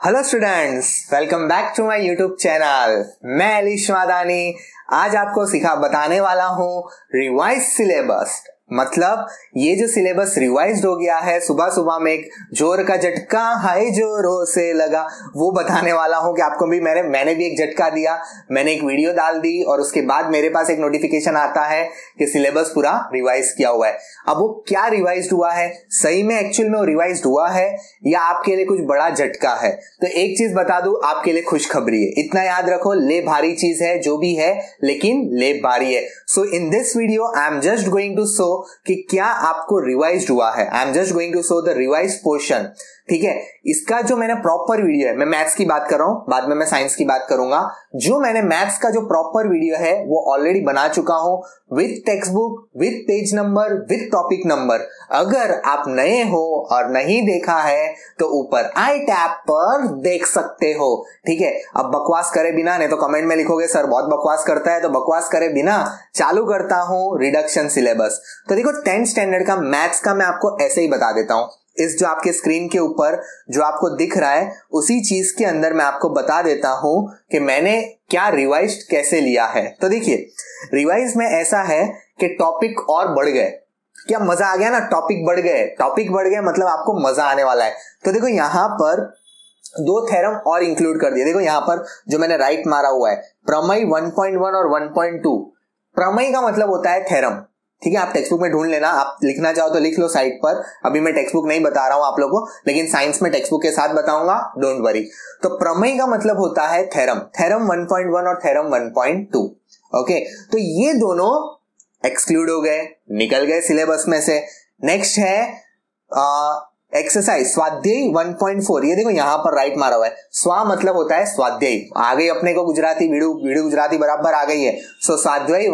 Hello students, welcome back to my YouTube channel. मैं अलीश मादानी आज आपको बताने वाला हूँ रिवाइज सिलेबस। मतलब ये जो सिलेबस रिवाइज्ड हो गया है, सुबह सुबह में एक जोर का झटका हाय जोरों से लगा, वो बताने वाला हूँ कि आपको भी मैंने भी एक झटका दिया, मैंने एक वीडियो डाल दी और उसके बाद मेरे पास एक नोटिफिकेशन आता है कि सिलेबस पूरा रिवाइज किया हुआ है। अब वो क्या रिवाइज्ड हुआ है, सही में एक्चुअल में वो रिवाइज्ड हुआ है या आपके लिए कुछ बड़ा झटका है? तो एक चीज बता दूं, आपके लिए खुशखबरी है। इतना याद रखो, ले भारी चीज है जो भी है, लेकिन ले भारी है। So in this video I am just going to show कि क्या आपको रिवाइज्ड हुआ है। I am just going to show the revised portion. ठीक है, इसका जो मैंने प्रॉपर वीडियो है, मैं मैथ्स की बात कर रहा हूं, बाद में मैं साइंस की बात करूंगा। जो मैंने मैथ्स का जो प्रॉपर वीडियो है वो ऑलरेडी बना चुका हूं with text book, with page number, with topic number. अगर आप नए हो और नहीं देखा है तो ऊपर आई टैब पर देख सकते हो। ठीक है, अब बकवास करे बिना, नहीं तो कमेंट में लिखोगे सर बहुत बकवास करता है, तो बकवास करे बिना चालू करता हूं रिडक्शन सिलेबस। तो देखो 10th स्टैंडर्ड का मैथ्स का मैं आपको ऐसे ही बता देता हूं। इस जो आपके स्क्रीन के ऊपर जो आपको दिख रहा है उसी चीज के अंदर मैं आपको बता देता हूं कि मैंने क्या रिवाइज कैसे लिया है। तो देखिए, रिवाइज में ऐसा है कि टॉपिक और बढ़ गए। क्या मजा आ गया ना, टॉपिक बढ़ गए। टॉपिक बढ़ गए मतलब आपको मजा आने वाला है। तो देखो यहां पर दो थ्योरम और इंक्लूड कर दिए। देखो यहां पर जो मैंने राइट मारा हुआ है, प्रमेय 1.1 और 1.2। प्रमेय का मतलब होता है थ्योरम। ठीक है, आप टेक्स्ट बुक में ढूंढ लेना, आप लिखना चाहो तो लिख लो साइड पर। अभी मैं टेक्स्ट बुक नहीं बता रहा हूं आप लोगों को, लेकिन साइंस में टेक्स्ट बुक के साथ बताऊंगा, डोंट वरी। तो प्रमेय का मतलब होता है थ्योरम। थ्योरम 1.1 और थ्योरम 1.2। ओके, तो ये दोनों एक्सक्लूड हो गए, निकल गए सिलेबस में से। नेक्स्ट है एक्सरसाइज स्वाध्याय 1.4। ये देखो यहां पर राइट मारा हुआ है, स्वा मतलब होता है स्वाध्याय। आ गई अपने को गुजराती, वीडियो गुजराती बराबर आ गई है। सो स्वाध्याय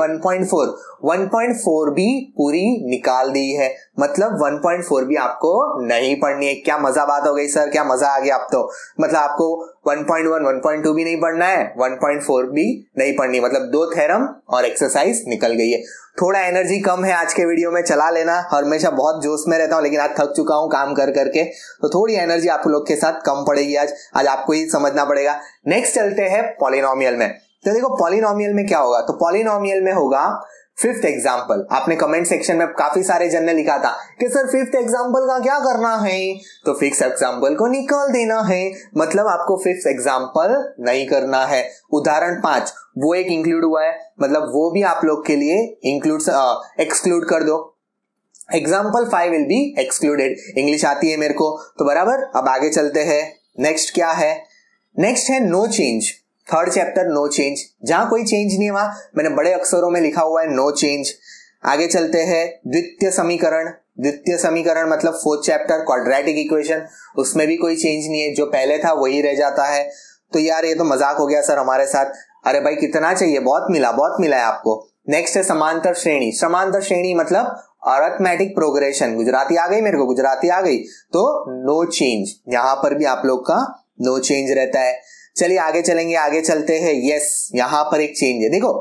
1.4 भी पूरी निकाल दी है। मतलब 1.4 भी आपको नहीं पढ़नी है। क्या मजा बात हो गई सर, क्या मजा आ गया। आप तो मतलब आपको 1.1 1.2 भी नहीं पढ़ना है, 1.4 भी नहीं पढ़नी, मतलब दो थ्योरम और एक्सरसाइज निकल गई है। थोड़ा एनर्जी कम है आज के वीडियो में, चला लेना। हमेशा बहुत जोश में रहता हूं, लेकिन आज थक चुका हूं काम कर करके, तो थोड़ी एनर्जी आप लोग के साथ कम पड़ेगी। आज आपको ही समझना पड़ेगा। नेक्स्ट चलते हैं पॉलिनोमियल में। तो देखो पॉलिनोमियल में क्या होगा, तो पॉलिनोमियल में होगा फिफ्थ एग्जाम्पल। आपने कमेंट सेक्शन में काफी सारे जन ने लिखा था कि सर फिफ्थ एग्जाम्पल का क्या करना है, तो फिफ्थ एग्जाम्पल को निकाल देना है। मतलब आपको फिफ्थ एग्जाम्पल नहीं करना है। उदाहरण 5 वो एक इंक्लूड हुआ है, मतलब वो भी आप लोग के लिए एक्सक्लूड कर दो। Example 5 will be excluded. English आती है मेरे को तो बराबर। अब आगे चलते हैं। नेक्स्ट क्या है, नेक्स्ट है no change. Third chapter no change, जहां कोई चेंज नहीं है वहां मैंने बड़े अक्षरों में लिखा हुआ है नो चेंज। आगे चलते हैं द्वितीय समीकरण। द्वितीय समीकरण मतलब फोर्थ चैप्टर क्वाड्रेटिक इक्वेशन, उसमें भी कोई चेंज नहीं है, जो पहले था वही रह जाता है। तो यार ये तो मजाक हो गया सर हमारे साथ। अरे भाई कितना चाहिए, बहुत मिला है आपको। नेक्स्ट है समांतर श्रेणी। समांतर श्रेणी मतलब अरिथमेटिक प्रोग्रेशन। गुजराती आ गई मेरे को, गुजराती आ गई, तो नो चेंज। यहां पर भी आप लोग का नो चेंज रहता है। चलिए आगे चलेंगे, आगे चलते हैं। यस, यहां पर एक चेंज है। देखो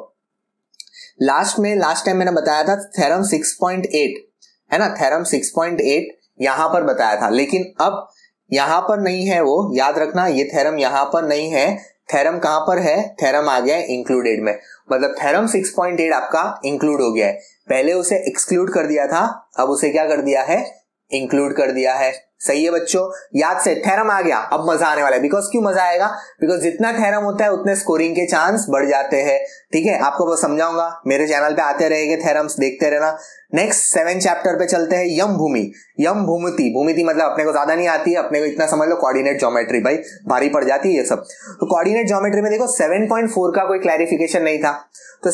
लास्ट टाइम मैंने बताया था थ्योरम 6.8 है ना, थ्योरम 6.8 यहां पर बताया था, लेकिन अब यहां पर नहीं है वो, याद रखना ये थ्योरम यहां पर नहीं है। थ्योरम कहां पर है, थ्योरम आ गया है इंक्लूडेड में। मतलब थ्योरम 6.8 आपका इंक्लूड हो गया है। पहले उसे एक्सक्लूड कर दिया था, अब उसे क्या कर दिया है, इंक्लूड कर दिया है। सही है बच्चों, याद से थ्योरम आ गया, अब मजा आने वाला है। बिकॉज क्यों मजा आएगा, बिकॉज जितना थ्योरम होता है उतने स्कोरिंग के चांस बढ़ जाते हैं। ठीक है, आपको वो समझाऊंगा, मेरे चैनल पे आते रहेंगे, थ्योरम्स देखते रहना। नेक्स्ट 7 चैप्टर पे चलते हैं, यम भूमि। यम भूमिति, भूमिति मतलब अपने को ज्यादा नहीं आती है, अपने को इतना समझ लो कोऑर्डिनेट ज्योमेट्री, भाई भारी पड़ जाती है ये सब। तो कोऑर्डिनेट ज्योमेट्री में देखो 7.4 का कोई क्लैरिफिकेशन नहीं था, तो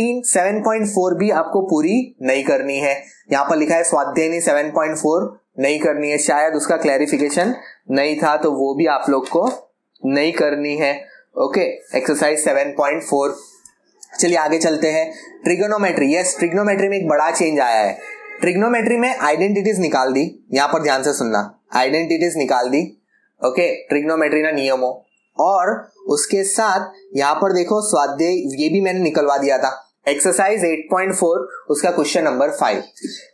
7.4 भी आपको पूरी नहीं करनी है। यहां पर लिखा है स्वाध्याय 7.4 नहीं करनी है, शायद उसका क्लैरिफिकेशन नहीं था, तो वो भी आप लोग को नहीं करनी है। Okay, exercise 7.4। चलिए आगे चलते हैं। ट्रिगोनोमेट्री। यस, ट्रिगोनोमेट्री में एक बड़ा चेंज आया है। ट्रिगोनोमेट्री में आइडेंटिटीज निकाल दी, यहां पर ध्यान से सुनना, आइडेंटिटीज निकाल दी। ओके, ट्रिगोनोमेट्री ना नियमों, और उसके साथ यहां पर देखो स्वाध्याय ये भी मैंने निकलवा दिया था, एक्सरसाइज 8.4 उसका क्वेश्चन नंबर 5।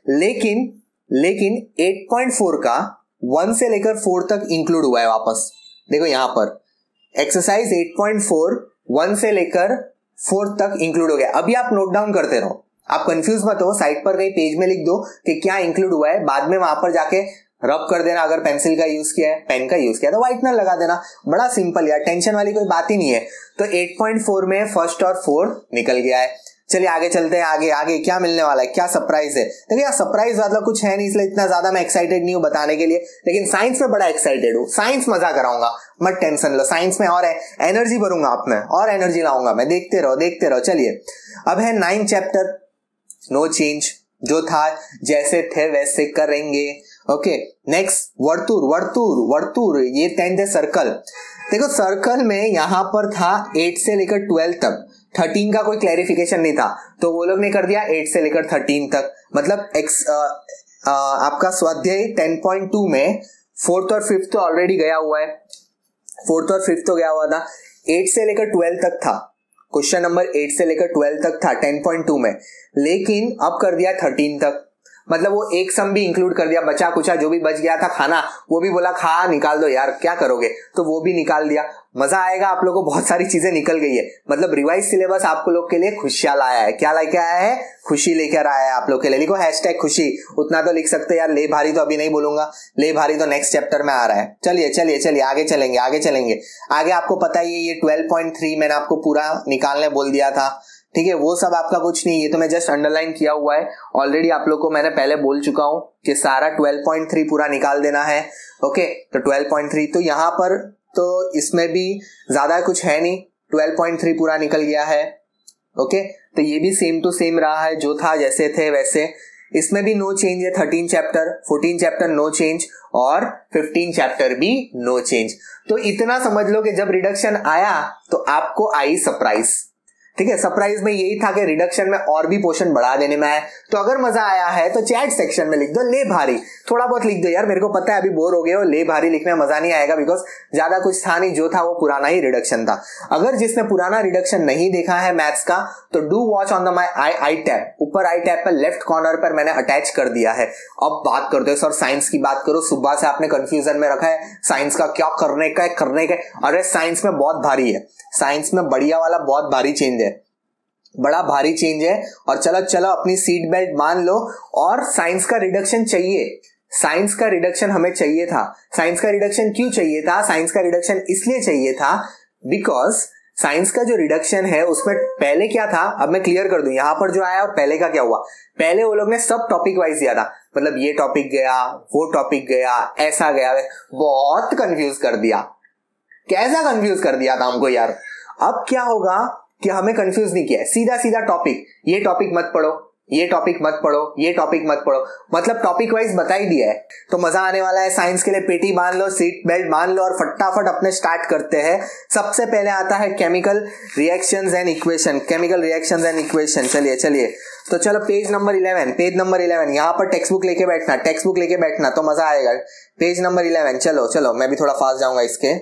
लेकिन 8.4 का 1 से लेकर 4 तक इंक्लूड हुआ है वापस। देखो यहाँ पर एक्सरसाइज 8.4 1 से लेकर 4 तक इंक्लूड हो गया। अभी आप नोट डाउन करते रहो, आप कंफ्यूज मत हो, साइड पर कहीं पेज में लिख दो कि क्या इंक्लूड हुआ है, बाद में वहां पर जाके रब कर देना। अगर पेंसिल का यूज किया है, पेन का यूज किया है तो व्हाइटनर लगा देना। बड़ा सिंपल यार, टेंशन वाली कोई बात ही नहीं है। तो 8.4 में फर्स्ट और 4 निकल गया है। चलिए आगे चलते हैं। आगे आगे क्या मिलने वाला है, क्या सरप्राइज है। देखिए यार सरप्राइज मतलब कुछ है नहीं, इसलिए इतना ज्यादा मैं एक्साइटेड नहीं हूं बताने के लिए, लेकिन साइंस में बड़ा एक्साइटेड हूं। साइंस मजा कराऊंगा, मत टेंशन लो। साइंस में और एनर्जी भरूंगा आप में, और एनर्जी लाऊंगा मैं। देखते रहो देखते रहो। चलिए अब है 9 चैप्टर, नो चेंज, जो था जैसे थे वैसे करेंगे। ओके नेक्स्ट वर्तुर वर्तुर वर्तुर, ये 10th है सर्कल। देखो सर्कल में यहां पर था 8 से लेकर 12 तक, 13 का कोई क्लैरिफिकेशन नहीं था, तो वो लोग ने कर दिया 8 से लेकर 13 तक। मतलब आपका स्वाध्याय 10.2 में 4th और 5th तो ऑलरेडी गया हुआ है, 4th और 5th तो गया हुआ था। 8 से लेकर 12 तक था, क्वेश्चन नंबर 8 से लेकर 12 तक था 10.2 में, लेकिन अब कर दिया 13 तक। मतलब वो एक सम भी इंक्लूड कर दिया, बचा कुचा जो भी बच गया था खाना वो भी बोला खा निकाल दो यार क्या करोगे, तो वो भी निकाल दिया। मजा आएगा आप लोगों को, बहुत सारी चीजें निकल गई है। मतलब रिवाइज सिलेबस आपको लोग के लिए खुशियां लाया है। क्या लेके आया है? खुशी लेकर आया है आप लोग के लिए। लिखो #खुशी, उतना तो लिख सकते यार। ले भारी तो अभी नहीं बोलूंगा, ले भारी तो नेक्स्ट चैप्टर में आ रहा है। चलिए चलिए चलिए आगे चलेंगे आगे चलेंगे। आगे आपको पता ही है ये 12.3 मैंने आपको पूरा निकालने बोल दिया था, ठीक है। वो सब आपका कुछ नहीं, ये तो मैं जस्ट अंडरलाइन किया हुआ है ऑलरेडी। आप लोग को मैंने पहले बोल चुका हूं कि सारा 12.3 पूरा निकाल देना है। ओके तो 12.3 तो यहाँ पर तो इसमें भी ज्यादा कुछ है नहीं, 12.3 पूरा निकल गया है। ओके तो ये भी सेम टू सेम रहा है, जो था जैसे थे वैसे। इसमें भी नो चेंज है। 13 चैप्टर 14 चैप्टर नो चेंज, और 15 चैप्टर भी नो चेंज। तो इतना समझ लो कि जब रिडक्शन आया तो आपको आई सरप्राइज, ठीक है। सरप्राइज में यही था कि रिडक्शन में और भी पोर्शन बढ़ा देने में है। तो अगर मजा आया है तो चैट सेक्शन में लिख दो ले भारी, थोड़ा बहुत लिख दो यार। मेरे को पता है अभी बोर हो गए हो, ले भारी लिखने में मजा नहीं आएगा, बिकॉज ज्यादा कुछ था नहीं, जो था वो पुराना ही रिडक्शन था। अगर जिसने पुराना रिडक्शन नहीं देखा है मैथ्स का तो do watch on the my I tab, ऊपर आई टैब पर लेफ्ट कॉर्नर पर मैंने अटैच कर दिया है। अब बात करते हैं सर साइंस की बात करो। सुबह से आपने कंफ्यूजन में रखा है साइंस का क्या करने का है। अरे साइंस में बहुत भारी है, साइंस में बढ़िया वाला बहुत भारी चेंज है, बड़ा भारी चेंज है। और चलो चलो अपनी सीट बेल्ट मान लो। और साइंस का रिडक्शन चाहिए, साइंस का रिडक्शन हमें चाहिए था। साइंस का रिडक्शन क्यों चाहिए था? साइंस का रिडक्शन इसलिए चाहिए था बिकॉज साइंस का जो रिडक्शन है उसमें पहले क्या था, अब मैं क्लियर कर दूं यहां पर जो आया और पहले का क्या हुआ। पहले वो लोग ने सब टॉपिक वाइज दिया था, मतलब ये टॉपिक गया वो टॉपिक गया ऐसा गया, बहुत कंफ्यूज कर दिया। कैसा कंफ्यूज कर दिया था हमको यार। अब क्या होगा कि हमें कंफ्यूज नहीं किया, सीधा सीधा टॉपिक, ये टॉपिक मत पढ़ो, ये टॉपिक मत पढ़ो, ये टॉपिक मत पढ़ो, मतलब टॉपिक वाइज बता ही दिया है। तो मजा आने वाला है। साइंस के लिए पेटी बांध लो, सीट बेल्ट बांध लो और फटाफट अपने स्टार्ट करते हैं। सबसे पहले आता है chemical reactions and equation, chemical reactions and equation. चलिए चलिए तो चलो पेज नंबर 11, पेज नंबर 11 यहाँ पर टेक्स्ट बुक लेके बैठना, टेक्स्ट बुक लेके बैठना तो मजा आएगा। पेज नंबर 11 चलो चलो, मैं भी थोड़ा फास्ट जाऊंगा इसके।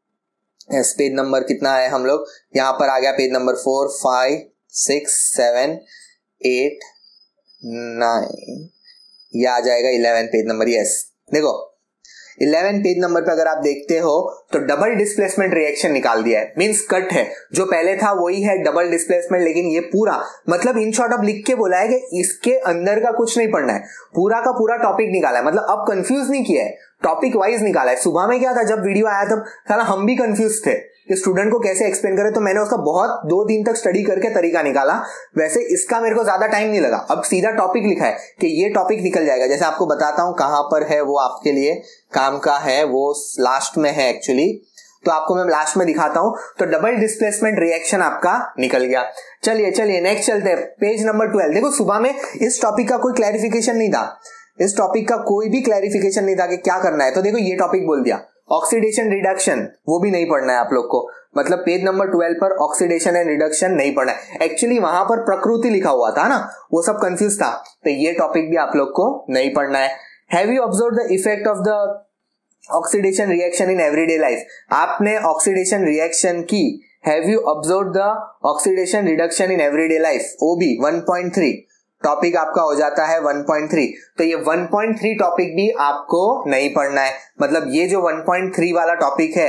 पेज नंबर कितना है हम लोग, यहाँ पर आ गया पेज नंबर 4 5 6 7 8 9, ये आ जाएगा 11 पेज नंबर। यस देखो 11 पेज नंबर पे अगर आप देखते हो तो डबल डिस्प्लेसमेंट रिएक्शन निकाल दिया है, मींस कट है। जो पहले था वही है डबल डिस्प्लेसमेंट, लेकिन ये पूरा मतलब इन शॉर्ट अब लिख के बोला है कि इसके अंदर का कुछ नहीं पढ़ना है, पूरा का पूरा टॉपिक निकाला है। मतलब अब कंफ्यूज नहीं किया है, टॉपिक वाइज निकाला है। सुबह में क्या था जब वीडियो आया तब साला हम भी कंफ्यूज थे कि स्टूडेंट को कैसे एक्सप्लेन करें, तो मैंने उसका बहुत 2 दिन तक स्टडी करके तरीका निकाला। वैसे इसका मेरे को ज्यादा टाइम नहीं लगा, अब सीधा टॉपिक लिखा है कि ये टॉपिक निकल जाएगा। जैसे आपको बताता हूं कहां पर है, वो आपके लिए काम का है, वो लास्ट में है एक्चुअली, तो आपको मैं लास्ट में दिखाता हूं। तो डबल डिस्प्लेसमेंट रिएक्शन आपका निकल गया। चलिए चलिए नेक्स्ट चलते हैं, पेज नंबर 12। देखो सुबह में इस टॉपिक का कोई क्लैरिफिकेशन नहीं था, इस टॉपिक का कोई भी क्लैरिफिकेशन नहीं था कि क्या करना है। तो देखो ये टॉपिक बोल दिया ऑक्सीडेशन रिडक्शन, वो भी नहीं पढ़ना है आप लोग को। मतलब पेज नंबर 12 पर ऑक्सीडेशन एंड रिडक्शन नहीं पढ़ना है। एक्चुअली वहां पर प्रकृति लिखा हुआ था ना, वो सब कंफ्यूज था, तो ये टॉपिक भी आप लोग को नहीं पढ़ना है। Have you observe the effect of the oxidation reaction in everyday life? आपने ऑक्सीडेशन रिएक्शन की, have you observe the oxidation reduction in everyday life, OB 1.3 topic आपका हो जाता है 1.3। तो ये 1.3 टॉपिक भी आपको नहीं पढ़ना है। मतलब ये जो 1.3 वाला टॉपिक है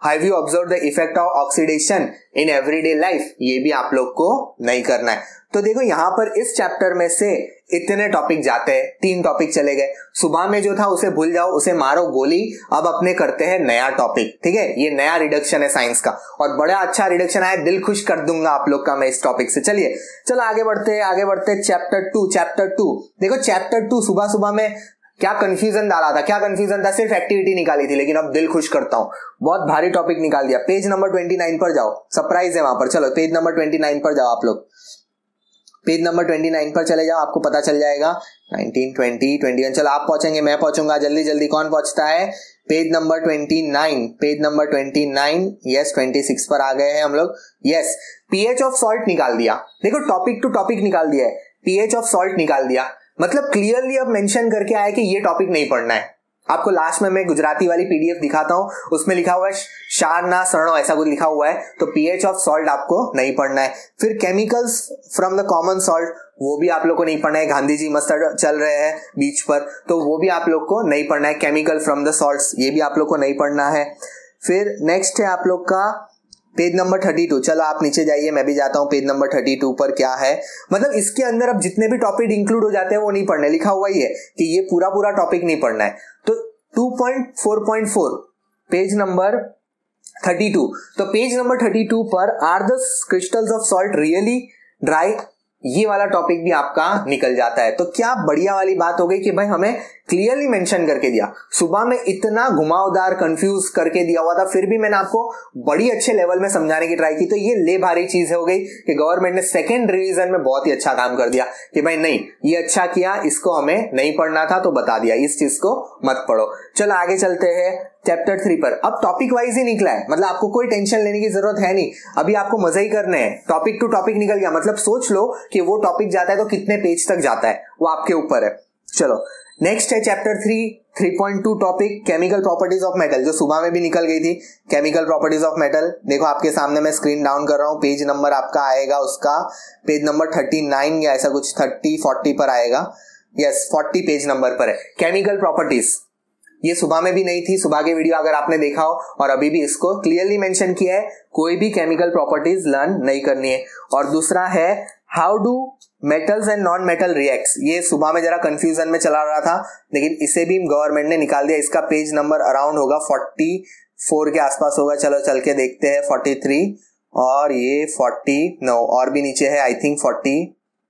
have you observe the effect of oxidation in everyday life, ये भी आप लोग को नहीं करना है। तो देखो यहाँ पर इस चैप्टर में से इतने टॉपिक जाते हैं, 3 टॉपिक चले गए। सुबह में जो था उसे भूल जाओ, उसे मारो गोली। अब अपने करते हैं नया टॉपिक, ठीक है। ये नया रिडक्शन है साइंस का और बड़ा अच्छा रिडक्शन है, दिल खुश कर दूंगा आप लोग का मैं इस टॉपिक से। चलिए चलो आगे बढ़ते चैप्टर 2। देखो चैप्टर 2 सुबह सुबह में क्या कंफ्यूजन डाला था, क्या कंफ्यूजन था, सिर्फ एक्टिविटी निकाली थी, लेकिन अब दिल खुश करता हूं, बहुत भारी टॉपिक निकाल दिया। पेज नंबर 29 पर जाओ, सरप्राइज है वहां पर। चलो पेज नंबर 29 पर जाओ, आप लोग पेज नंबर 29 पर चले जाओ, आपको पता चल जाएगा 19, 20, 21। चलो आप पहुंचेंगे, मैं पहुंचूंगा, जल्दी जल्दी कौन पहुंचता है? Page number 29, page number 29, yes 26 पर आ गए हैं हम लोग। यस, पीएच ऑफ सॉल्ट निकाल दिया। देखो टॉपिक टू टॉपिक निकाल दिया है, पीएच ऑफ सॉल्ट निकाल दिया, मतलब क्लियरली अब मेंशन करके आया कि ये टॉपिक नहीं पढ़ना है। आपको लास्ट में मैं गुजराती वाली पीडीएफ दिखाता हूं, उसमें लिखा हुआ है क्षार ना सड़ो, ऐसा कुछ लिखा हुआ है। तो पीएच ऑफ सॉल्ट आपको नहीं पढ़ना है। फिर chemicals from the common salt, वो भी आप लोग को नहीं पढ़ना है। गांधी जी मस्त चल रहे हैं बीच पर, तो वो भी आप लोग को नहीं पढ़ना है। केमिकल फ्रॉम द सॉल्ट्स, ये भी आप लोग को नहीं पढ़ना है। फिर नेक्स्ट है आप लोग का पेज नंबर 32। चलो आप नीचे जाइए, मैं भी जाता हूं पेज नंबर 32 पर। क्या है मतलब इसके अंदर अब जितने भी टॉपिक इंक्लूड हो जाते हैं वो नहीं पढ़ने, लिखा हुआ ही है कि ये पूरा टॉपिक नहीं पढ़ना है। तो 2.4.4 पेज नंबर 32। तो पेज नंबर 32 पर are the crystals of salt really dry, ये वाला टॉपिक भी आपका निकल जाता है। तो क्या बढ़िया वाली बात हो गई कि भाई हमें क्लियरली मेंशन करके दिया। सुबह में इतना घुमावदार कंफ्यूज करके दिया हुआ था, फिर भी मैंने आपको बड़ी अच्छे लेवल में समझाने की ट्राई की। तो ये ले भारी चीज हो गई कि गवर्नमेंट ने सेकेंड रिवीजन में बहुत ही अच्छा काम कर दिया कि भाई नहीं ये अच्छा किया, इसको हमें नहीं पढ़ना था तो बता दिया, इस चीज को मत पढ़ो। चलो आगे चलते हैं चैप्टर 3 पर। अब टॉपिक वाइज ही निकला है, मतलब आपको कोई टेंशन लेने की जरूरत है नहीं, अभी आपको मजे ही करने हैं। टॉपिक टू टॉपिक निकल गया, मतलब सोच लो कि वो टॉपिक जाता है तो कितने पेज तक जाता है, वो आपके ऊपर है। चलो नेक्स्ट है chapter 3.2 topic chemical properties of metal, जो सुबह में भी निकल गई थी। केमिकल प्रॉपर्टीज ऑफ मेटल, देखो आपके सामने मैं स्क्रीन डाउन कर रहा हूं, पेज नंबर आपका आएगा उसका पेज नंबर 39 या ऐसा कुछ 30-40 पर आएगा। यस 40 पेज नंबर पर है केमिकल प्रॉपर्टीज। ये सुबह में भी नहीं थी, सुबह के वीडियो अगर आपने देखा हो, और अभी भी इसको क्लियरली मेंशन किया है, कोई भी केमिकल प्रॉपर्टीज लर्न नहीं करनी है। और दूसरा है how do metals and non metal reacts, ये सुबह में जरा कंफ्यूजन में चला रहा था, लेकिन इसे भी गवर्नमेंट ने निकाल दिया। इसका पेज नंबर अराउंड होगा 44 के आसपास होगा। चलो चल के देखते हैं 43 और ये 49 और भी नीचे है आई थिंक 40।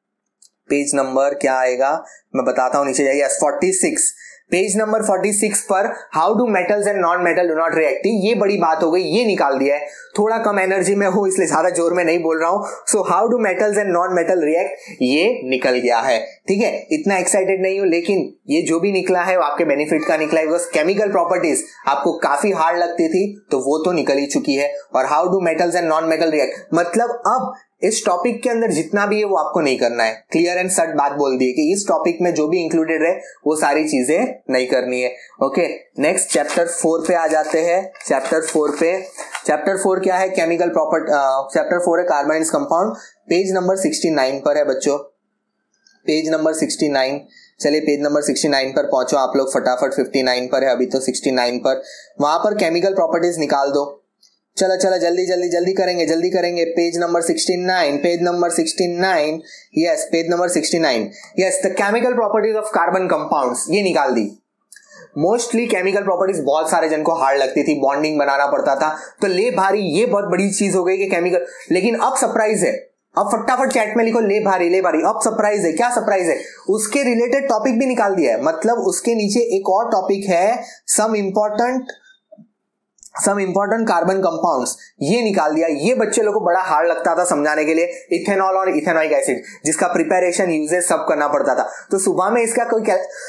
पेज नंबर क्या आएगा मैं बताता हूं, नीचे जाइए 46 पेज नंबर 46 पर how do metals and non metal do not react, ये बड़ी बात हो गई, ये निकाल दिया है। थोड़ा कम एनर्जी में हूं इसलिए ज्यादा जोर में नहीं बोल रहा हूं। So how do metals and non metal react, ये निकल गया है, ठीक है। इतना एक्साइटेड नहीं हूं, लेकिन ये जो भी निकला है वो आपके बेनिफिट का निकला है, बिकॉज केमिकल प्रॉपर्टीज आपको काफी हार्ड लगती थी तो वो तो निकल ही चुकी है। और how do metals and non metal react, मतलब अब इस टॉपिक के अंदर जितना भी है वो आपको नहीं करना है। क्लियर एंड सट बात बोल दी है कि इस टॉपिक में जो भी इंक्लूडेड है वो सारी चीजें नहीं करनी है। ओके नेक्स्ट चैप्टर 4 पे आ जाते हैं। चैप्टर 4 क्या है केमिकल प्रॉपर्टी, चैप्टर 4 है कार्बन कंपाउंड। पेज नंबर 69 पर है बच्चों, पेज नंबर 69। चलिए पेज नंबर 69 पर पहुंचो आप लोग फटाफट, 59 पर है अभी तो 69 पर, वहां पर केमिकल प्रॉपर्टीज निकाल दो। चलो जल्दी करेंगे। Page number 69, yes page number 69, yes the chemical properties of carbon compounds, ये निकाल दी। मोस्टली केमिकल प्रॉपर्टीज बहुत सारे जन को हार्ड लगती थी, बॉन्डिंग बनाना पड़ता था, तो ले भारी ये बहुत बड़ी चीज हो गई कि केमिकल। लेकिन अब सरप्राइज है, अब फटाफट चैट में लिखो ले भारी। अब सरप्राइज है, क्या सरप्राइज है, उसके रिलेटेड टॉपिक भी निकाल दिया है। मतलब उसके नीचे एक और टॉपिक है सम इंपॉर्टेंट कार्बन कंपाउंड्स, ये निकाल दिया। ये बच्चे लोगों को बड़ा हार्ड लगता था समझाने के लिए, इथेनॉल और इथेनॉइक एसिड, जिसका प्रिपरेशन यूजेस सब करना पड़ता था। तो सुबह में इसका कोई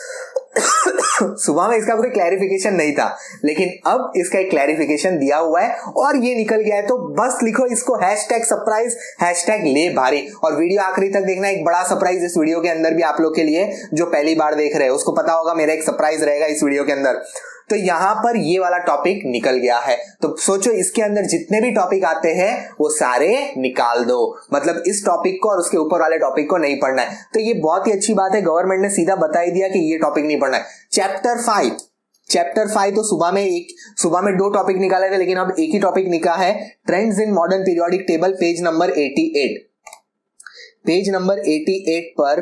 क्लैरिफिकेशन नहीं था, लेकिन अब इसका एक क्लैरिफिकेशन दिया हुआ है और ये निकल गया है। तो बस लिखो इसको #सरप्राइज, #ले भारी। और वीडियो आखिरी तक देखना, एक बड़ा सरप्राइज इस वीडियो के अंदर भी आप लोग के लिए, जो पहली बार देख रहे हैं उसको पता होगा मेरा एक सरप्राइज रहेगा इस वीडियो के अंदर। तो यहां पर ये वाला टॉपिक निकल गया है। तो सोचो इसके अंदर जितने भी टॉपिक आते हैं वो सारे निकाल दो, मतलब इस टॉपिक को और उसके ऊपर वाले टॉपिक को नहीं पढ़ना है। तो ये बहुत ही अच्छी बात है, गवर्नमेंट ने सीधा बता ही दिया कि ये टॉपिक नहीं पढ़ना है। चैप्टर 5 चैप्टर 5 तो सुबह में 2 टॉपिक निकाले थे, लेकिन अब एक ही टॉपिक निकाला है, trends in modern periodic table, page number 88। Page number 88 पर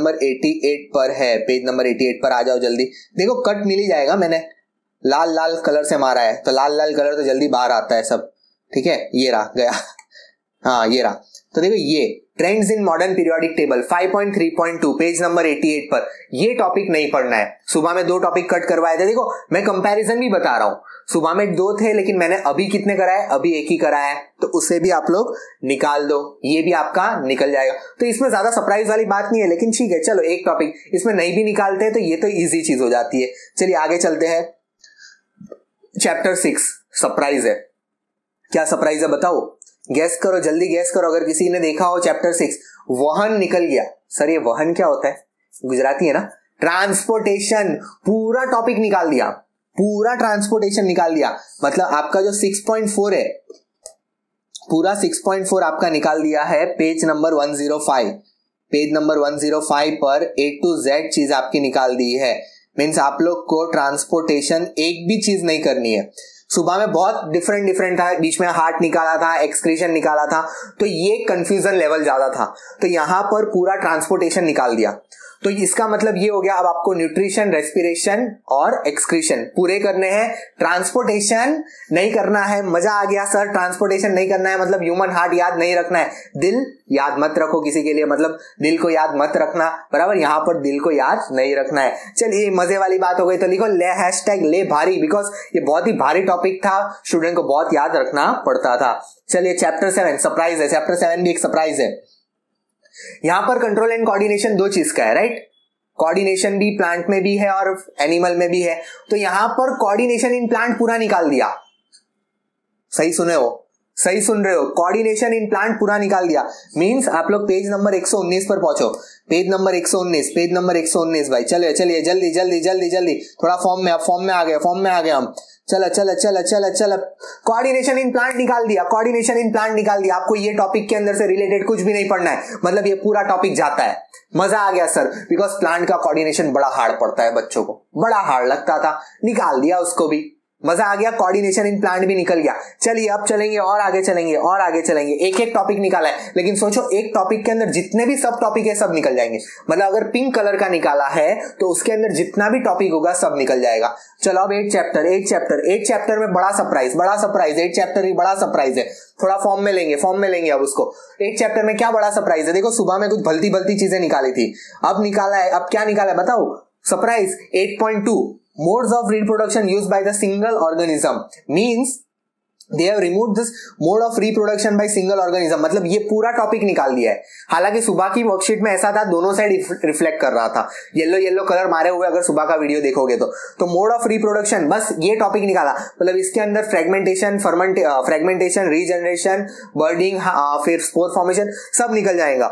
है, पेज नंबर 88 पर आ जाओ जल्दी। देखो कट मिल ही जाएगा, मैंने लाल लाल कलर से मारा है, तो लाल लाल कलर तो जल्दी बाहर आता है सब, ठीक है। ये रहा गया, हाँ ये रहा। तो देखो ये trends in modern periodic table 5.3.2 page number 88 पर ये टॉपिक नहीं पढ़ना है। सुबह में 2 टॉपिक कट करवाए थे। देखो मैं कंपैरिजन भी बता रहा हूं, सुबह में 2 थे लेकिन मैंने अभी कितने कराए, अभी 1 ही कराया है, तो उसे भी आप लोग निकाल दो, ये भी आपका निकल जाएगा। तो इसमें ज्यादा सरप्राइज वाली बात नहीं है, लेकिन ठीक है चलो एक टॉपिक इसमें नहीं भी निकालते तो ये तो इजी चीज हो जाती है। चलिए आगे चलते हैं। चैप्टर 6 सरप्राइज है। क्या सरप्राइज है बताओ, गैस करो, जल्दी गैस करो। अगर किसी ने देखा हो चैप्टर 6, वाहन निकल गया। सर ये वाहन क्या होता है, गुजराती है ना, ट्रांसपोर्टेशन। पूरा टॉपिक निकाल दिया, पूरा ट्रांसपोर्टेशन निकाल दिया। मतलब आपका जो 6.4 है, पूरा 6.4 आपका निकाल दिया है पेज नंबर 105। पेज नंबर 105 पर A to Z चीज आपकी निकाल दी है। मीन्स आप लोग को ट्रांसपोर्टेशन एक भी चीज नहीं करनी है। सुबह में बहुत डिफरेंट था, बीच में हार्ट निकाला था, एक्सक्रीशन निकाला था, तो ये कंफ्यूजन लेवल ज्यादा था, तो यहां पर पूरा ट्रांसपोर्टेशन निकाल दिया। तो इसका मतलब ये हो गया, अब आपको न्यूट्रिशन, रेस्पिरेशन और एक्सक्रीशन पूरे करने हैं, ट्रांसपोर्टेशन नहीं करना है। मजा आ गया सर, ट्रांसपोर्टेशन नहीं करना है मतलब ह्यूमन हार्ट याद नहीं रखना है, दिल याद मत रखो किसी के लिए, मतलब दिल को याद मत रखना, बराबर। यहां पर दिल को याद नहीं रखना है। चलिए मजे वाली बात हो गई, तो लिखो ले भारी, बिकॉज ये बहुत ही भारी टॉपिक था, स्टूडेंट को बहुत याद रखना पड़ता था। चलिए चैप्टर 7 सरप्राइज है। चैप्टर 7 भी एक सरप्राइज है। यहां पर कंट्रोल एंड कोऑर्डिनेशन 2 चीज का है, राइट। कोऑर्डिनेशन भी प्लांट में भी है और एनिमल में भी है। तो यहां पर कोऑर्डिनेशन इन प्लांट पूरा निकाल दिया। सही सुने हो, सही सुन रहे हो, कोऑर्डिनेशन इन प्लांट पूरा निकाल दिया। मींस आप लोग पेज नंबर 119 पर पहुंचो। पेज नंबर 119 भाई। चलिए चलिए जल्दी जल्दी जल्दी जल्दी, थोड़ा फॉर्म में आ गए हम। चलो कोऑर्डिनेशन इन प्लांट निकाल दिया, कोऑर्डिनेशन इन प्लांट निकाल दिया। आपको ये टॉपिक के अंदर से रिलेटेड कुछ भी नहीं पढ़ना है, मतलब ये पूरा टॉपिक जाता है। मजा आ गया सर, बिकॉज प्लांट का कोऑर्डिनेशन बड़ा हार्ड पड़ता है, बच्चों को बड़ा हार्ड लगता था, निकाल दिया उसको भी। मजा आ गया, कोऑर्डिनेशन इन प्लांट भी निकल गया। चलिए अब चलेंगे और आगे चलेंगे। एक एक टॉपिक निकाला है, लेकिन सोचो एक टॉपिक के अंदर जितने भी सब टॉपिक है सब निकल जाएंगे। मतलब अगर पिंक कलर का निकाला है तो उसके अंदर जितना भी टॉपिक होगा सब निकल जाएगा। चलो अब 8 चैप्टर में बड़ा सरप्राइज। 8 चैप्टर भी बड़ा सरप्राइज है। थोड़ा फॉर्म में लेंगे अब उसको। 8 चैप्टर में क्या बड़ा सरप्राइज है, देखो सुबह में कुछ भलती चीजें निकाली थी, अब क्या निकाला है बताओ। Surprise 8.2 modes of reproduction used by the single organism, means they have removed this mode of reproduction by single organism। मतलब ये पूरा टॉपिक निकाल दिया है। हालांकि सुबह की वर्कशीट में ऐसा था, दोनों साइड रिफ्लेक्ट कर रहा था, येलो कलर मारे हुए अगर सुबह का वीडियो देखोगे तो मोड ऑफ रिप्रोडक्शन बस ये टॉपिक निकाला। मतलब इसके अंदर फ्रेगमेंटेशन, रीजनरेशन, बर्डिंग, फिर स्पोर फॉर्मेशन सब निकल जाएगा।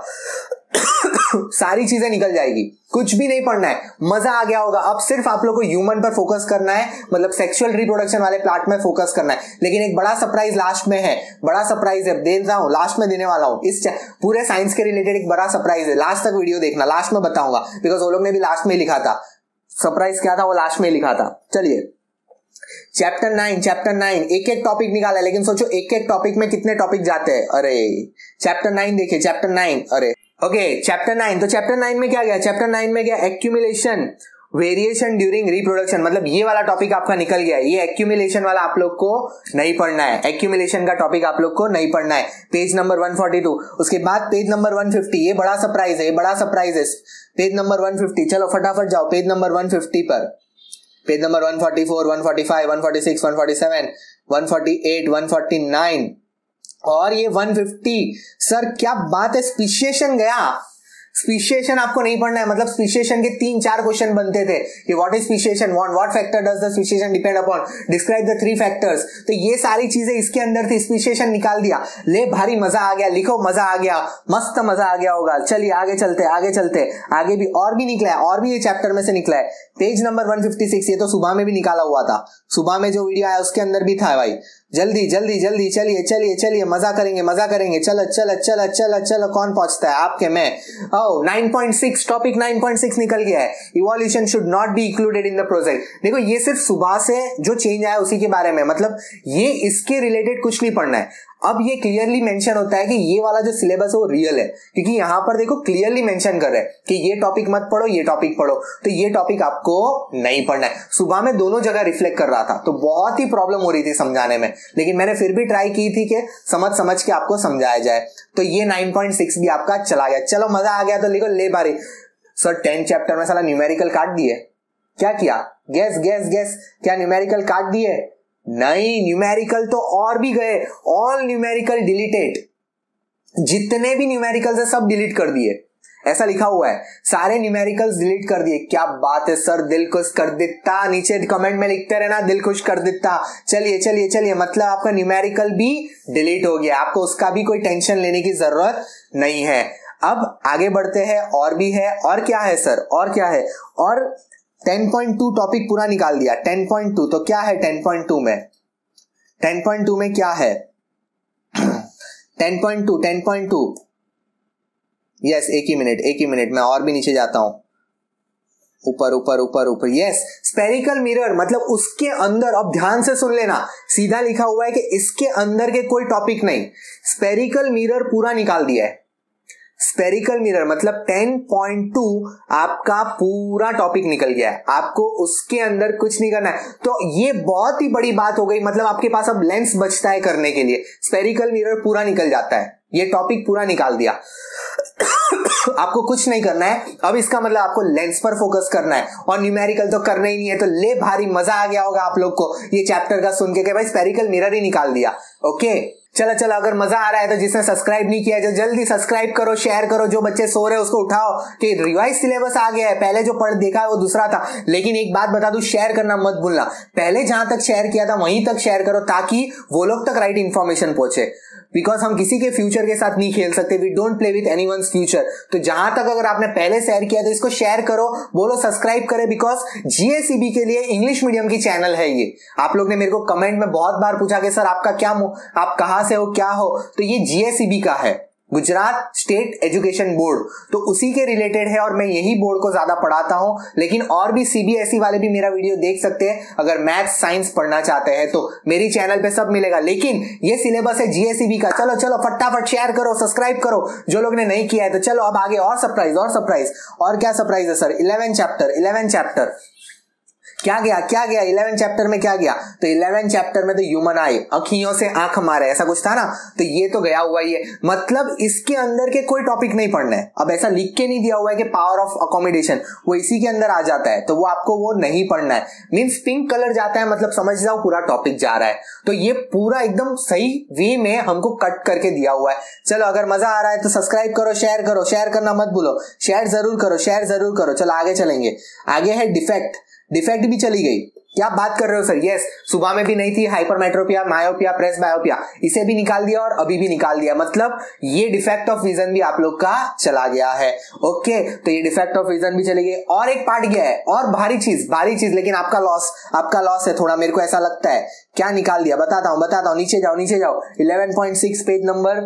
सारी चीजें निकल जाएगी, कुछ भी नहीं पढ़ना है। मजा आ गया होगा। अब सिर्फ आप लोग को ह्यूमन पर फोकस करना है, मतलब सेक्सुअल रिप्रोडक्शन वाले पार्ट में फोकस करना है। लेकिन एक बड़ा सरप्राइज लास्ट में है, बड़ा सरप्राइज है, दे रहा हूं, लास्ट में देने वाला हूं। इस पूरे साइंस के रिलेटेड एक बड़ा सरप्राइज है, लास्ट तक वीडियो देखना, लास्ट में बताऊंगा, बिकॉज वो लोग ने भी लास्ट में लिखा था सरप्राइज क्या था, वो लास्ट में लिखा था। चलिए चैप्टर 9 एक टॉपिक निकाला है, लेकिन सोचो एक टॉपिक में कितने टॉपिक जाते हैं। अरे चैप्टर 9 देखिए, चैप्टर 9, अरे ओके चैप्टर 9। तो चैप्टर 9 में क्या गया, चैप्टर 9 में गया एक्यूमुलेशन, वेरिएशन ड्यूरिंग रिप्रोडक्शन। मतलब ये वाला टॉपिक आपका निकल गया। ये एक्यूमुलेशन वाला आप लोग को नहीं पढ़ना है, एक्यूमुलेशन का टॉपिक आप लोग को नहीं पढ़ना है। Page number 142। उसके बाद पेज नंबर 150, ये बड़ा सरप्राइज है, पेज नंबर 150। चलो फटाफट जाओ पेज नंबर 150 पर। पेज नंबर 144, 145, 146, 147, 148, 149 और ये 150। सर क्या बात है, स्पीशिएशन गया। स्पीशिएशन आपको नहीं पढ़ना है, मतलब स्पीशिएशन के 3-4 क्वेश्चन बनते थे कि what is speciation, what factor does the speciation depend upon, describe the 3 factors. तो ये सारी चीजें इसके अंदर थी, स्पीशिएशन निकाल दिया। ले भारी मजा आ गया, लिखो मजा आ गया, मस्त मजा आ गया होगा। चलिए आगे चलते आगे भी और भी निकला है, और भी ये चैप्टर में से निकला है। पेज नंबर 156, ये तो सुबह में भी निकाला हुआ था, सुबह में जो वीडियो आया उसके अंदर भी था भाई। जल्दी जल्दी जल्दी, चलिए चलिए चलिए, मजा करेंगे मजा करेंगे, चलो चलो चलो चलो चलो, कौन पहुंचता है आपके? मैं। ओ 9.6, टॉपिक 9.6 निकल गया है, evolution should not be included in the project. देखो ये सिर्फ सुबह से जो चेंज आया उसी के बारे में, मतलब ये इसके रिलेटेड कुछ नहीं पढ़ना है। अब ये क्लियरली मेंशन होता है कि ये वाला जो सिलेबस है वो रियल है, क्योंकि यहां पर देखो क्लियरली मेंशन कर रहे हैं कि ये टॉपिक मत पढ़ो, ये टॉपिक पढ़ो, तो ये टॉपिक आपको नहीं पढ़ना है। सुबह में दोनों जगह रिफ्लेक्ट कर रहा था, तो बहुत ही प्रॉब्लम हो रही थी समझाने में, लेकिन मैंने फिर भी ट्राई की थी कि समझ के आपको समझाया जाए। तो ये 9.6 भी आपका चला गया। चलो मजा आ गया तो लिखो ले बारी। सर 10 चैप्टर में साला न्यूमेरिकल काट दिए, क्या किया? गैस गैस गैस, क्या न्यूमेरिकल काट दिए? नहीं, न्यूमेरिकल तो और भी गए, ऑल न्यूमेरिकल डिलीटेड, जितने भी न्यूमेरिकल्स है सब डिलीट कर दिए, ऐसा लिखा हुआ है, सारे न्यूमेरिकल्स डिलीट कर दिए। क्या बात है सर, दिल खुश कर देता। नीचे कमेंट में लिखते रहना दिल खुश कर देता। चलिए चलिए चलिए, मतलब आपका न्यूमेरिकल भी डिलीट हो गया, आपको उसका भी कोई टेंशन लेने की जरूरत नहीं है। अब आगे बढ़ते हैं, और भी है। और क्या है सर, और क्या है? और 10.2 टॉपिक पूरा निकाल दिया। 10.2 तो क्या है 10.2 में? 10.2 में क्या है? 10.2 यस, एक ही मिनट मैं और भी नीचे जाता हूं, ऊपर ऊपर ऊपर ऊपर। यस, स्पेरिकल मिरर, मतलब उसके अंदर, अब ध्यान से सुन लेना, सीधा लिखा हुआ है कि इसके अंदर के कोई टॉपिक नहीं, स्पेरिकल मिरर पूरा निकाल दिया है। स्पेरिकल मिरर मतलब 10.2 आपका पूरा टॉपिक निकल गया है, आपको उसके अंदर कुछ नहीं करना है। तो ये बहुत ही बड़ी बात हो गई, मतलब आपके पास अब लेंस बचता है करने के लिए। स्पेरिकल मिरर पूरा निकल जाता है, ये टॉपिक पूरा निकाल दिया। आपको कुछ नहीं करना है अब, इसका मतलब आपको लेंस पर फोकस करना है, और न्यूमेरिकल तो करना ही नहीं है। तो ले भारी मजा आ गया होगा आप लोग को ये चैप्टर का सुन के, भाई स्पेरिकल मिरर ही निकाल दिया। ओके चलो चलो, अगर मजा आ रहा है तो जिसने सब्सक्राइब नहीं किया है जल्दी सब्सक्राइब करो, शेयर करो, जो बच्चे सो रहे हैं उसको उठाओ कि रिवाइज सिलेबस आ गया है। पहले जो पढ़ देखा है वो दूसरा था, लेकिन एक बात बता दूं, शेयर करना मत भूलना। पहले जहां तक शेयर किया था वहीं तक शेयर करो, ताकि वो लोग तक राइट इंफॉर्मेशन पहुंचे, बिकॉज हम किसी के फ्यूचर के साथ नहीं खेल सकते, we don't play with anyone's future. तो जहां तक अगर आपने पहले शेयर किया तो इसको शेयर करो, बोलो सब्सक्राइब करें, बिकॉज जीएसईबी के लिए इंग्लिश मीडियम की चैनल है ये। आप लोग ने मेरे को कमेंट में बहुत बार पूछा कि सर आपका क्या, आप कहां से हो, क्या हो, तो ये जीएसईबी का है, गुजरात स्टेट एजुकेशन बोर्ड, तो उसी के रिलेटेड है, और मैं यही बोर्ड को ज्यादा पढ़ाता हूं। लेकिन और भी सीबीएसई वाले भी मेरा वीडियो देख सकते हैं, अगर मैथ साइंस पढ़ना चाहते हैं तो मेरी चैनल पे सब मिलेगा। लेकिन ये सिलेबस है जीएसईबी का। चलो चलो फटाफट शेयर करो, सब्सक्राइब करो जो लोग ने नहीं किया है। तो चलो अब आगे और सरप्राइज, और सरप्राइज, और क्या सरप्राइज है सर? 11 चैप्टर क्या गया 11 चैप्टर में क्या गया? तो 11 चैप्टर में तो ह्यूमन आई, अखियों से आंख मारे, ऐसा कुछ था ना, तो ये तो गया हुआ ही है। मतलब इसके अंदर के कोई टॉपिक नहीं पढ़ना है। अब ऐसा लिख के नहीं दिया हुआ है कि पावर ऑफ अकोमोडेशन, वो इसी के अंदर आ जाता है, तो वो आपको वो नहीं पढ़ना है। मींस पिंक कलर जाता है, मतलब समझ जाओ पूरा टॉपिक जा रहा है। तो ये पूरा एकदम सही वे में हमको कट करके दिया हुआ है। चलो अगर मजा आ रहा है तो सब्सक्राइब करो, शेयर करना मत भूलो, शेयर जरूर करो। चलो आगे चलेंगे। आगे है डिफेक्ट भी चली गई। क्या बात कर रहे हो सर? यस, सुबह में भी नहीं थी, हाइपरमेट्रोपिया, मायोपिया, प्रेस बायोपिया, इसे भी निकाल दिया और अभी भी निकाल दिया। मतलब ये डिफेक्ट ऑफ विजन भी आप लोग का चला गया है। ओके, तो ये डिफेक्ट ऑफ विजन भी चली गई। और एक पार्ट गया है, और भारी चीज, लेकिन आपका लॉस है थोड़ा, मेरे को ऐसा लगता है। क्या निकाल दिया बताता हूं, नीचे जाओ 11.6 page number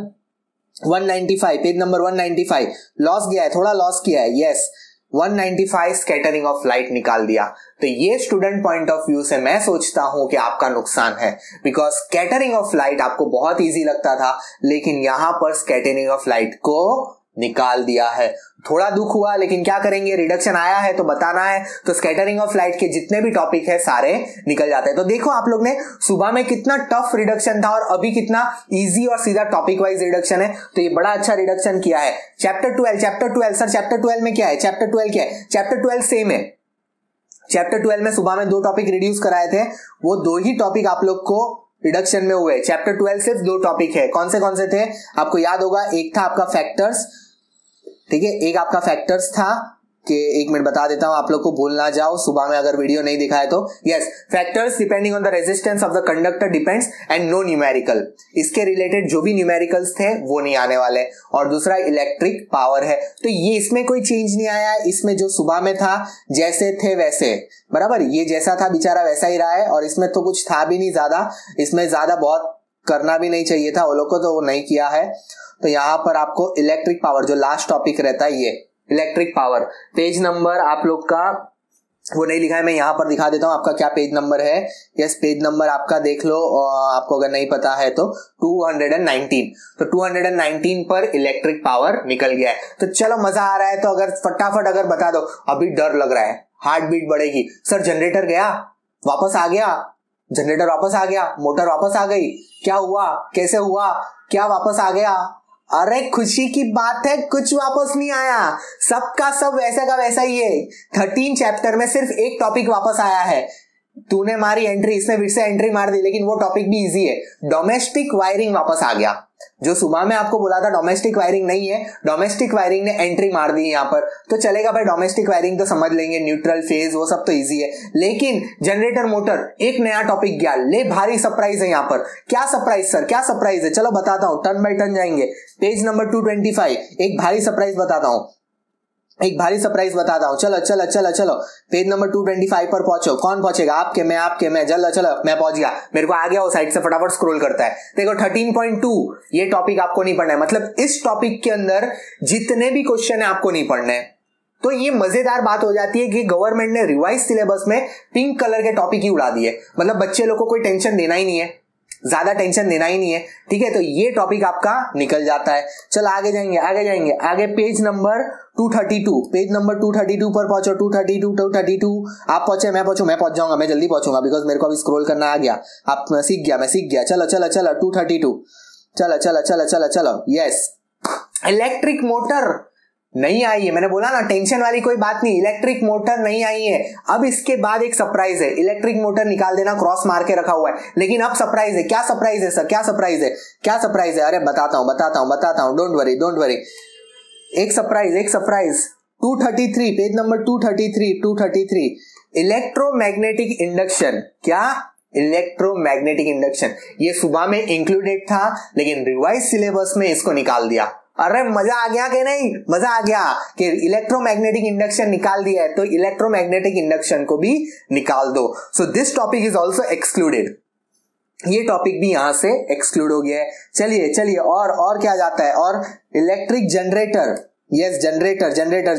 195, page number 195 loss गया है, थोड़ा लॉस किया है। यस, 195 स्कैटरिंग ऑफ लाइट निकाल दिया। तो ये स्टूडेंट पॉइंट ऑफ व्यू से मैं सोचता हूं कि आपका नुकसान है, बिकॉज स्कैटरिंग ऑफ लाइट आपको बहुत इजी लगता था, लेकिन यहां पर स्कैटरिंग ऑफ लाइट को निकाल दिया है। थोड़ा दुख हुआ, लेकिन क्या करेंगे, रिडक्शन आया है तो बताना है। तो स्कैटरिंग ऑफ लाइट के जितने भी टॉपिक है सारे निकल जाते हैं। तो देखो आप लोग ने सुबह में कितना टफ रिडक्शन था और अभी कितना इजी और सीधा टॉपिक वाइज रिडक्शन है। तो ये बड़ा अच्छा रिडक्शन किया है। चैप्टर 12 सर, चैप्टर 12 में क्या है? चैप्टर 12 सेम है। चैप्टर 12 में सुबह में 2 टॉपिक रिड्यूस कराए थे, वो 2 ही टॉपिक आप लोग को रिडक्शन में हुए। चैप्टर 12 सिर्फ 2 टॉपिक है। कौन से थे आपको याद होगा? एक था आपका फैक्टर्स, ठीक है, एक आपका फैक्टर्स था, कि 1 मिनट बता देता हूं आप लोग को, भूल ना जाओ सुबह में अगर वीडियो नहीं दिखाए तो। Yes, factors depending on the resistance of the conductor depends and no numerical, इसके रिलेटेड जो भी न्यूमेरिकल्स थे वो नहीं आने वाले। और दूसरा इलेक्ट्रिक पावर है, तो ये इसमें कोई चेंज नहीं आया, इसमें जो सुबह में था जैसे थे वैसे, बराबर, ये जैसा था बेचारा वैसा ही रहा है। और इसमें तो कुछ था भी नहीं ज्यादा, इसमें ज्यादा बहुत करना भी नहीं चाहिए था वो लोग को, तो वो नहीं किया है। तो यहाँ पर आपको इलेक्ट्रिक पावर जो लास्ट टॉपिक रहता है, ये इलेक्ट्रिक पावर, पेज नंबर आप लोग का वो नहीं लिखा है, मैं यहाँ पर दिखा देता हूँ आपका क्या पेज नंबर है। यस, पेज नंबर आपका देख लो, आपको अगर नहीं पता है तो 219। तो 219 पर इलेक्ट्रिक पावर निकल गया है। तो चलो मजा आ रहा है, तो अगर फटाफट अगर बता दो, अभी डर लग रहा है, हार्ट बीट बढ़ेगी, सर जनरेटर गया, वापस आ गया, जनरेटर वापस आ गया, मोटर वापस आ गई, क्या हुआ, कैसे हुआ, क्या वापस आ गया? अरे खुशी की बात है, कुछ वापस नहीं आया, सबका सब वैसा का वैसा ही है। 13 चैप्टर में सिर्फ एक टॉपिक वापस आया है, तूने मारी एंट्री, इसने फिर से एंट्री मार दी, लेकिन वो टॉपिक भी इजी है। डोमेस्टिक वायरिंग वापस आ गया, जो सुबह में आपको बोला था डोमेस्टिक वायरिंग नहीं है, डोमेस्टिक वायरिंग ने एंट्री मार दी यहाँ पर। तो चलेगा भाई, डोमेस्टिक वायरिंग तो समझ लेंगे, न्यूट्रल फेज वो सब तो इजी है। लेकिन जनरेटर मोटर एक नया टॉपिक गया, ले भारी सरप्राइज है यहाँ पर। क्या सरप्राइज सर, क्या सरप्राइज है? चलो बताता हूँ, टर्न बाय टर्न जाएंगे। पेज नंबर 225, एक भारी सरप्राइज बताता हूँ, एक भारी सरप्राइज बताता हूँ। चलो चलो चलो चलो, पेज नंबर 225 पर पहुंचो। कौन पहुंचेगा? आपके मैं चलो चलो, मैं पहुंच गया, मेरे को आ गया वो साइड से, फटाफट स्क्रॉल करता है। देखो 13.2, ये टॉपिक आपको नहीं पढ़ना है, मतलब इस टॉपिक के अंदर जितने भी क्वेश्चन है आपको नहीं पढ़ने हैं। तो ये मजेदार बात हो जाती है कि गवर्नमेंट ने रिवाइज सिलेबस में पिंक कलर के टॉपिक ही उड़ा दिए, मतलब बच्चे लोग को कोई टेंशन देना ही नहीं है, ज्यादा टेंशन देना ही नहीं है, ठीक है। तो ये टॉपिक आपका निकल जाता है। चल आगे जाएंगे, आगे जाएंगे, आगे पेज नंबर 232, पेज नंबर 232 पर पहुंचो। 232 आप पहुंचे, मैं पहुंच जाऊंगा, मैं जल्दी पहुंचूंगा, बिकॉज मेरे को अभी स्क्रॉल करना आ गया, आप मैं सीख गया। चलो चलो चलो 232, चलो चलो चलो चलो चलो। यस, इलेक्ट्रिक मोटर नहीं आई है, मैंने बोला ना टेंशन वाली कोई बात नहीं, इलेक्ट्रिक मोटर नहीं आई है। अब इसके बाद एक सरप्राइज है, इलेक्ट्रिक मोटर निकाल देना, क्रॉस मार के रखा हुआ है, लेकिन अब सरप्राइज है। क्या सरप्राइज है सर, क्या सरप्राइज है, क्या सरप्राइज है? अरे बताता हूं, डोंट वरी। एक surprise 233, page number 233, electromagnetic induction. क्या? इलेक्ट्रोमैग्नेटिक इंडक्शन, ये सुबह में इंक्लूडेड था, लेकिन रिवाइज सिलेबस में इसको निकाल दिया। अरे मजा आ गया कि नहीं? मजा आ गया कि इलेक्ट्रोमैग्नेटिक इंडक्शन निकाल दिया है, तो इलेक्ट्रोमैग्नेटिक इंडक्शन को भी निकाल दो। So this topic is also excluded, ये टॉपिक भी यहां से एक्सक्लूड हो गया है। चलिए और क्या जाता है? और इलेक्ट्रिक जनरेटर, यस जनरेटर, चलो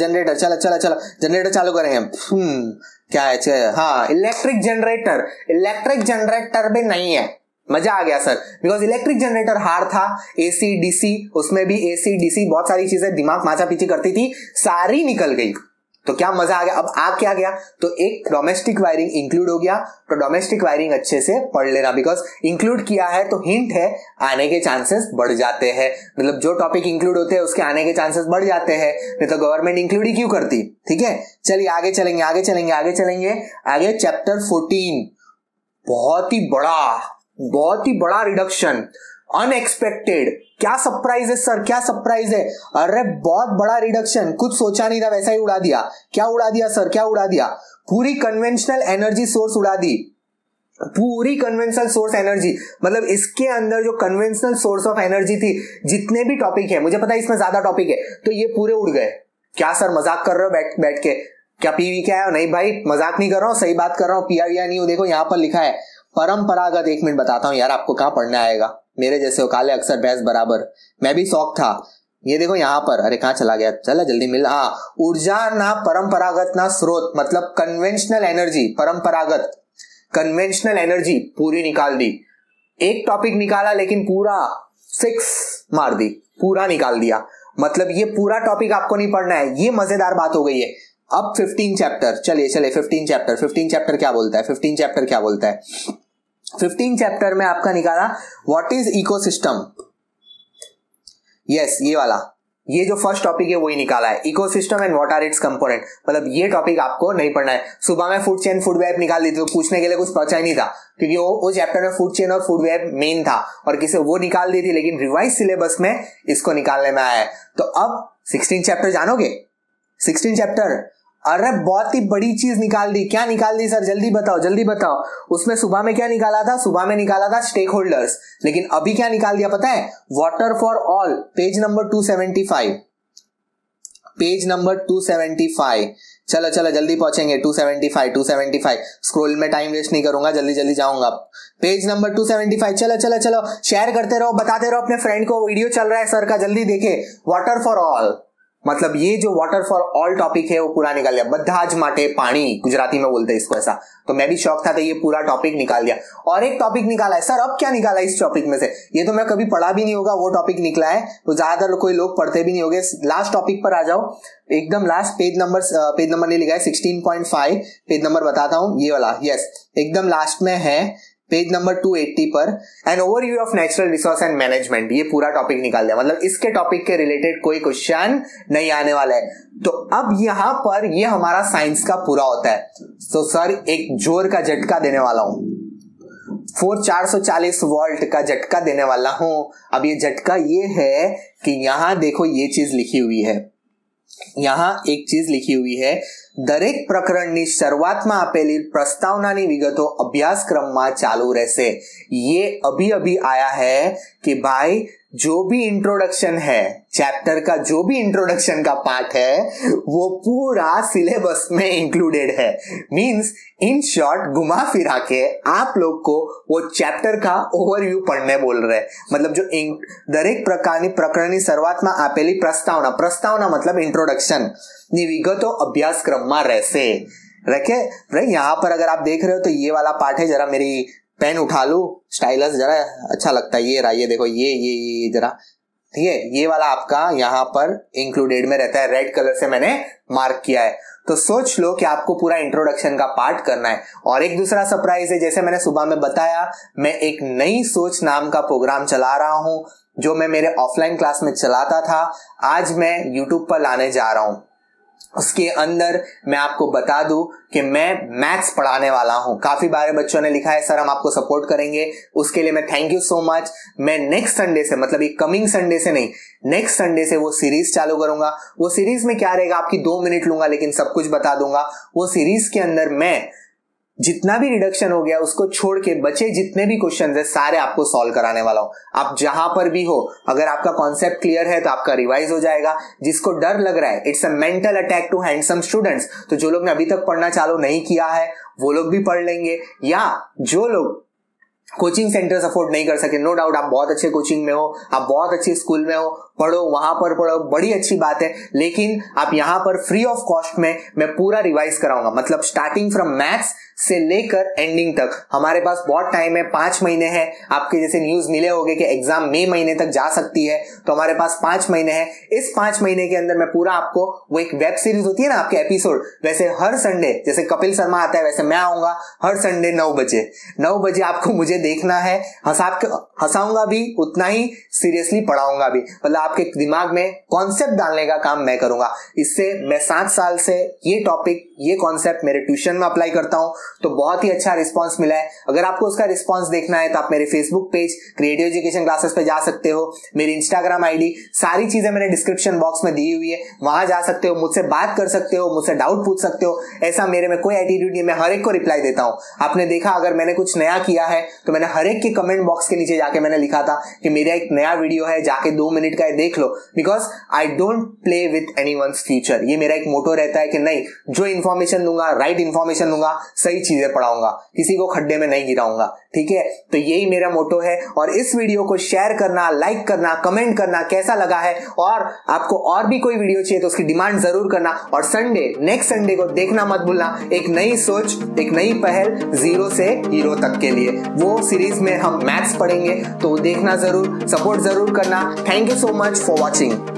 जनरेटर चालू करेंगे। क्या है? हाँ, इलेक्ट्रिक जनरेटर भी नहीं है। मजा आ गया sir, because electric generator hard था, एसी डीसी, उसमें भी एसी डीसी बहुत सारी चीजें दिमाग माचा पीछी करती थी, सारी निकल गई। तो क्या मजा आ गया। अब आ क्या गया? तो एक डोमेस्टिक वायरिंग इंक्लूड हो गया, तो डोमेस्टिक वायरिंग अच्छे से पढ़ लेना, बिकॉज इंक्लूड किया है तो हिंट है, आने के चांसेस बढ़ जाते हैं। मतलब जो टॉपिक इंक्लूड होते हैं उसके आने के चांसेस बढ़ जाते हैं, नहीं तो गवर्नमेंट इंक्लूड ही क्यों करती? ठीक है, चलिए आगे चलेंगे। आगे चैप्टर 14, बहुत ही बड़ा रिडक्शन, अनएक्सपेक्टेड। क्या सरप्राइज है सर, क्या सरप्राइज है? अरे बहुत बड़ा रिडक्शन, कुछ सोचा नहीं था वैसा ही उड़ा दिया। क्या उड़ा दिया सर, क्या उड़ा दिया? पूरी कन्वेंशनल एनर्जी सोर्स उड़ा दी, पूरी कन्वेंशनल सोर्स एनर्जी, मतलब इसके अंदर जो कन्वेंशनल सोर्स ऑफ एनर्जी थी, जितने भी टॉपिक है, मुझे पता है इसमें ज्यादा टॉपिक है, तो ये पूरे उड़ गए। क्या सर मजाक कर रहे हो बैठ के? क्या पीवी क्या है? नहीं भाई मजाक नहीं कर रहा हूँ, सही बात कर रहा हूँ। पीआर नहीं हो, देखो यहाँ पर लिखा है परंपरागत। 1 मिनट बताता हूँ यार, आपको कहाँ पढ़ना आएगा, मेरे जैसे हो काले अक्षर भैंस बराबर, मैं भी शौक था। ये देखो यहाँ पर, अरे कहाँ चला गया, चला जल्दी मिल। हाँ, ऊर्जा ना परंपरागत ना स्रोत, मतलब कन्वेंशनल एनर्जी, परंपरागत कन्वेंशनल एनर्जी पूरी निकाल दी। एक टॉपिक निकाला लेकिन पूरा 6 मार दी, पूरा निकाल दिया। मतलब ये पूरा टॉपिक आपको नहीं पढ़ना है, ये मजेदार बात हो गई है। अब 15 चैप्टर, चलिए 15 चैप्टर क्या बोलता है? 15 चैप्टर क्या बोलता है? 15 चैप्टर में आपका निकाला व्हाट इज इकोसिस्टम। यस, ये वाला, ये जो फर्स्ट टॉपिक है वही निकाला है, ecosystem and what are its component. मतलब ये टॉपिक आपको नहीं पढ़ना है। सुबह में फूड चेन फूड वेब निकाल दी, तो पूछने के लिए कुछ बचा ही नहीं था, क्योंकि वो चैप्टर में फूड चेन और फूड वेब मेन था, और किसे वो निकाल दी थी, लेकिन रिवाइज सिलेबस में इसको निकालने में आया है। तो अब 16 चैप्टर जानोगे? 16 चैप्टर। अरे बहुत ही बड़ी चीज निकाल दी। क्या निकाल दी सर, जल्दी बताओ जल्दी बताओ। उसमें सुबह में क्या निकाला था, सुबह में निकाला था स्टेक होल्डर्स, लेकिन अभी क्या निकाल दिया पता है, water for all, page number 275, page number 275। चलो चलो जल्दी पहुंचेंगे, 275 स्क्रोल में टाइम वेस्ट नहीं करूंगा, जल्दी जल्दी जाऊंगा। पेज नंबर 275, चलो चलो चलो, शेयर करते रहो, बताते रहो अपने फ्रेंड को, वीडियो चल रहा है सर का, जल्दी देखे। वाटर फॉर ऑल मतलब ये जो वाटर फॉर ऑल टॉपिक है वो पूरा निकाल दिया। बद्धाज माटे पानी गुजराती में बोलते हैं इसको ऐसा, तो मैं भी शौक था तो ये पूरा टॉपिक निकाल दिया। और एक टॉपिक निकाला है सर, अब क्या निकाला इस टॉपिक में से, ये तो मैं कभी पढ़ा भी नहीं होगा, वो टॉपिक निकला है, तो ज्यादातर कोई लोग पढ़ते भी नहीं होंगे। लास्ट टॉपिक पर आ जाओ, एकदम लास्ट पेज नंबर नहीं लिखा है, 16.5 पेज नंबर बताता हूं, ये वाला, यस एकदम लास्ट में है, पेज नंबर 280 पर, an overview of natural resource and management, ये पूरा टॉपिक निकाल दिया। मतलब इसके टॉपिक के रिलेटेड कोई क्वेश्चन नहीं आने वाला है। तो अब यहां पर ये हमारा साइंस का पूरा होता है। तो सर एक जोर का झटका देने वाला हूं, 440 वोल्ट का झटका देने वाला हूं। अब ये झटका ये है कि यहां देखो ये चीज लिखी हुई है, यहां एक चीज लिखी हुई है, દરેક પ્રકરણની શરૂઆતમાં આપેલી પ્રસ્તાવનાની વિગતો અભ્યાસક્રમમાં ચાલુ રહેશે। ये अभी अभी आया है कि भाई जो भी इंट्रोडक्शन है, चैप्टर का जो भी इंट्रोडक्शन का पार्ट है वो पूरा सिलेबस में इंक्लूडेड है। मींस इन शॉर्ट घुमा फिरा के आप लोग को वो चैप्टर का ओवरव्यू पढ़ने बोल रहे हैं। मतलब जो दरेक प्रकारनी प्रकरणनी શરૂઆતમાં આપેલી प्रस्तावना मतलब इंट्रोडक्शन ની વિગતો અભ્યાસક્રમમાં રહેશે। रखे यहाँ पर अगर आप देख रहे हो तो ये वाला पार्ट है, जरा मेरी पेन उठा लू, स्टाइलस जरा अच्छा लगता है, ये रहा, ये देखो ये जरा, ठीक है, ये वाला आपका यहाँ पर इंक्लूडेड में रहता है, रेड कलर से मैंने मार्क किया है। तो सोच लो कि आपको पूरा इंट्रोडक्शन का पार्ट करना है। और एक दूसरा सरप्राइज है, जैसे मैंने सुबह में बताया, मैं एक नई सोच नाम का प्रोग्राम चला रहा हूं, जो मैं मेरे ऑफलाइन क्लास में चलाता था, आज मैं यूट्यूब पर लाने जा रहा हूं। उसके अंदर मैं आपको बता दूं कि मैं मैथ्स पढ़ाने वाला हूं। काफी बारे बच्चों ने लिखा है सर हम आपको सपोर्ट करेंगे, उसके लिए मैं थैंक यू सो मच। मैं नेक्स्ट संडे से, मतलब ये कमिंग संडे से नहीं, नेक्स्ट संडे से वो सीरीज चालू करूंगा। वो सीरीज में क्या रहेगा, आपकी 2 मिनट लूंगा लेकिन सब कुछ बता दूंगा। वो सीरीज के अंदर मैं जितना भी रिडक्शन हो गया उसको छोड़ के बचे जितने भी क्वेश्चन है सारे आपको सॉल्व कराने वाला हूं। आप जहां पर भी हो, अगर आपका कॉन्सेप्ट क्लियर है तो आपका रिवाइज हो जाएगा। जिसको डर लग रहा है, it's a mental attack to handsome students, तो जो लोग ने अभी तक पढ़ना चालू नहीं किया है वो लोग भी पढ़ लेंगे, या जो लोग कोचिंग सेंटर्स अफोर्ड नहीं कर सके, नो डाउट आप बहुत अच्छे कोचिंग में हो, आप बहुत अच्छे स्कूल में हो, पढ़ो, वहां पर पढ़ो, बड़ी अच्छी बात है, लेकिन आप यहां पर फ्री ऑफ कॉस्ट में मैं पूरा रिवाइज कराऊंगा। मतलब स्टार्टिंग फ्रॉम मैथ्स से लेकर एंडिंग तक हमारे पास बहुत टाइम है, 5 महीने हैं। आपके जैसे न्यूज मिले होंगे कि एग्जाम मई महीने तक जा सकती है, तो हमारे पास 5 महीने हैं। इस 5 महीने के अंदर मैं पूरा आपको, वो एक वेब सीरीज होती है ना आपके एपिसोड, वैसे हर संडे, जैसे कपिल शर्मा आता है वैसे मैं आऊंगा हर संडे 9 बजे आपको मुझे देखना है। हंसाऊंगा भी उतना ही, सीरियसली पढ़ाऊंगा भी, मतलब आपके दिमाग में कॉन्सेप्ट डालने का काम मैं करूंगा। इससे मैं 7 साल से ये टॉपिक, ये कॉन्सेप्ट मेरे ट्यूशन में अप्लाई करता हूं, तो बहुत ही अच्छा रिस्पांस मिला है। अगर आपको उसका रिस्पांस देखना है तो आप मेरे Facebook page creative education classes पे जा सकते हो, मेरी इंस्टाग्राम आईडी, सारी चीजें मैंने डिस्क्रिप्शन बॉक्स में दी हुई है, वहां जा सकते हो, मुझसे बात कर सकते हो, मुझसे डाउट पूछ सकते हो। ऐसा मेरे में कोई एटीट्यूड नहीं, मैं हर एक को रिप्लाई देता हूं। आपने देखा अगर मैंने कुछ नया किया है तो मैंने हर एक के कमेंट बॉक्स के नीचे जाके मैंने लिखा था कि मेरा एक नया वीडियो है, जाके 2 मिनट का है, देख लो, because I don't play with anyone's future. ये मेरा एक मोटो रहता है कि नहीं, जो इन्फॉर्मेशन दूंगा, राइट इन्फॉर्मेशन दूंगा, सही चीजें पढ़ाऊंगा, किसी को खड्डे में नहीं गिराऊंगा, ठीक है। तो यही मेरा मोटो है। और इस वीडियो को शेयर करना, लाइक करना, कमेंट करना कैसा लगा है, और आपको और भी कोई वीडियो चाहिए तो उसकी डिमांड जरूर करना। और नेक्स्ट संडे को देखना मत भूलना, एक नई सोच, एक नई पहल, 0 से हीरो तक के लिए, वो सीरीज में हम मैथ्स पढ़ेंगे, तो देखना जरूर, सपोर्ट जरूर करना। Thank you so much for watching.